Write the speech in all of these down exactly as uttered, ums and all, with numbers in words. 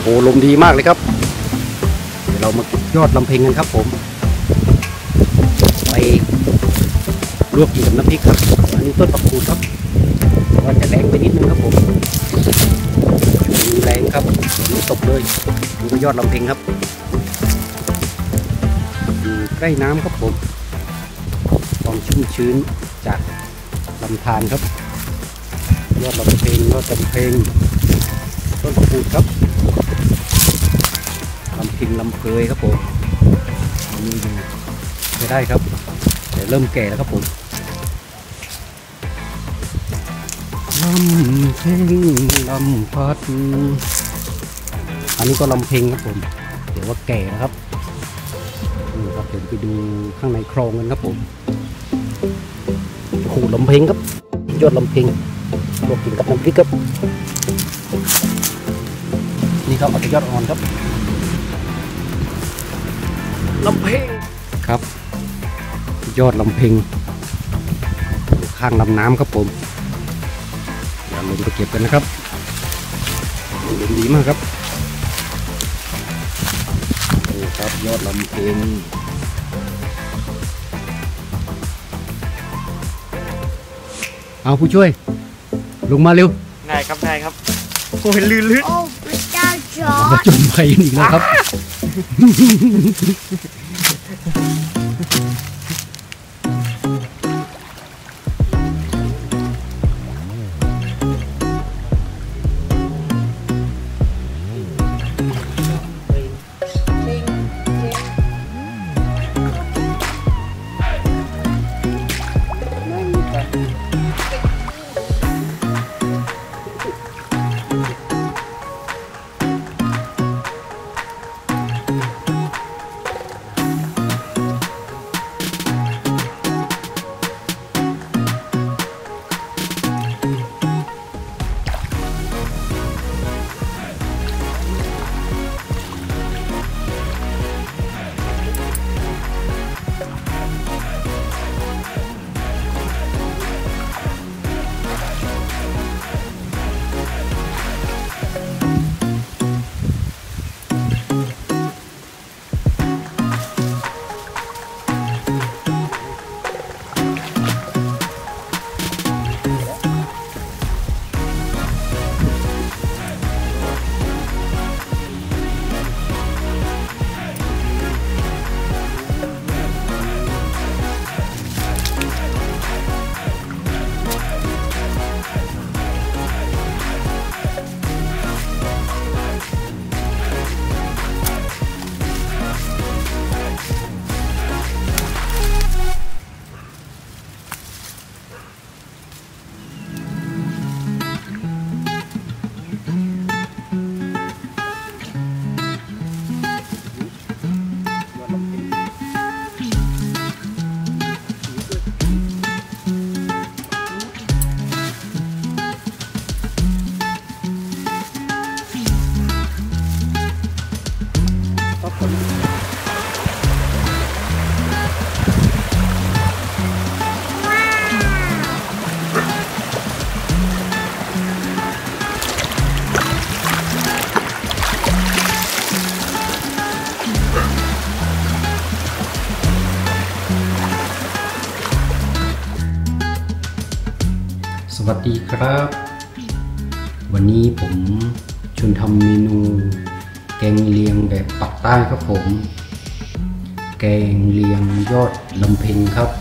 ลมดีมากเลยครับเดี๋ยวเรามายอดลำเพ็งกันครับผมไปลวกกินกับน้ำพริกครับอันนี้ต้นผักกูดครับว่าจะแรงไปนิดนึงครับผมแรงครับนี่ตกเลยดูไปยอดลำเพ็งครับอยู่ใกล้น้ำครับผมความชุ่มชื้นจากลำธารครับยอดลำเพ็งยอดลำเพ็งต้นผักกูดครับลำเพ็งลำเพยครับผมนี่ดูจะได้ครับแต่เริ่มแก่แล้วครับผมลำเพ็งลำพัดอันนี้ก็ลำเพ็งครับผมเดี๋ยวว่าแก่นะครับนี่ครับเดี๋ยวไปดูข้างในคลองกันครับผมโอ้โหลำเพ็งครับยอดลำเพ็งลวกกินกับน้ำพริกครับนี่ครับเอาแต่ยอดอ่อนครับลำเพ็งครับยอดลำเพ็งข้างลำน้ำครับผมเดี๋ยวลงไปเก็บกันนะครับลมดีมากครับนี่ครับยอดลำเพ็งเอาผู้ช่วยลงมาเร็วได้ครับได้ครับโอ้ยลื่นลื่นโอ้พระเจ้าจอมาจมไปอีกแล้วครับสวัสดีครับวันนี้ผมชวนทำเมนูแกงเลียงแบบปักใต้ครับผมแกงเลียงยอดลำเพ็งครับ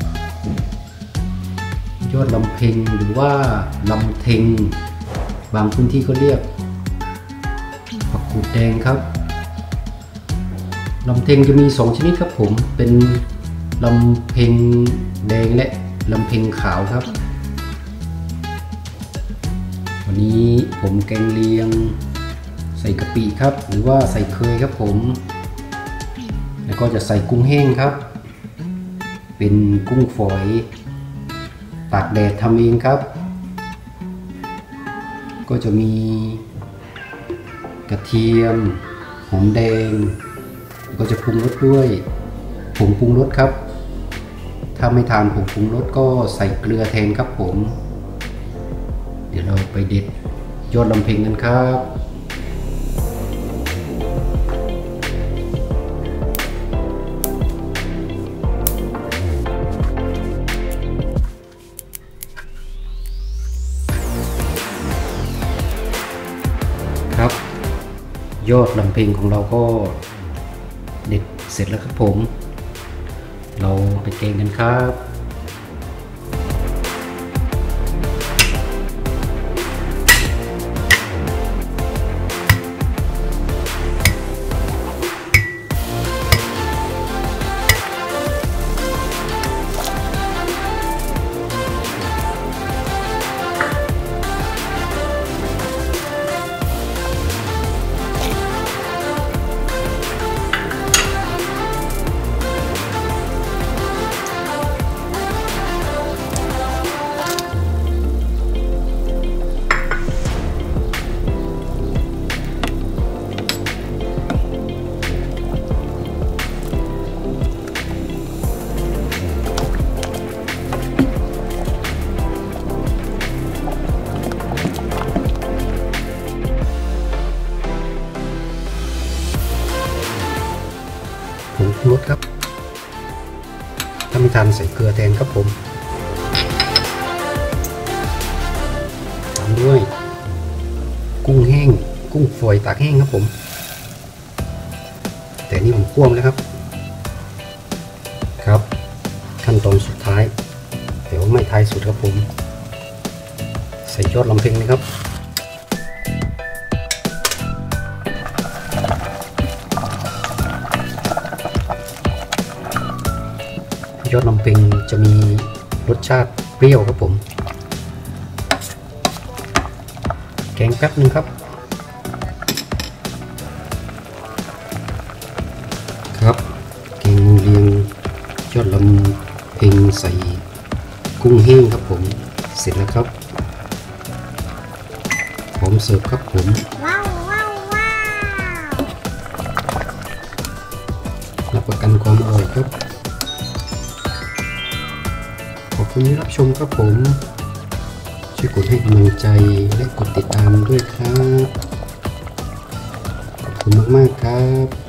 ยอดลำเพ็งหรือว่าลำเทงบางพื้นที่ก็เรียกผักกูดแดงครับลำเทงจะมีสองชนิดครับผมเป็นลำเพ็งแดงและลำเพ็งขาวครับวันนี้ผมแกงเลียงใส่กะปิครับหรือว่าใส่เคยครับผมแล้วก็จะใส่กุ้งแห้งครับเป็นกุ้งฝอยตากแดดทำเองครับก็จะมีกระเทียมหอมแดงก็จะปรุงรสด้วยผงปรุงรสครับถ้าไม่ทานผงปรุงรสก็ใส่เกลือแทนครับผมเดี๋ยวเราไปเด็ดยอดลำเพ็งกันครับยอดลำเพงของเราก็เด็ดเสร็จแล้วครับผมเราไปแกงกันครับผงชูรสครับถ้าไม่ทานใส่เกลือแทนครับผมตามด้วยกุ้งแห้งกุ้งฝอยตากแห้งครับผมแต่นี่ผมคั่วแล้วครับครับขั้นตอนสุดท้ายแต่ว่าไม่ท้ายสุดครับผมใส่ยอดลำเพงเลยครับยอดลำเพงจะมีรสชาติเปรี้ยวครับผมแกงแป๊บนึงครับครับแกงเลียงยอดลำเพงใส่กุ้งแห้งครับผมเสร็จแล้วครับพร้อมเสิร์ฟครับผมว้าวว้าวว้าวรับประกันความอร่อยครับขอบคุณที่รับชมครับผมช่วยกดให้กำลังใจและกดติดตามด้วยครับขอบคุณมากๆครับ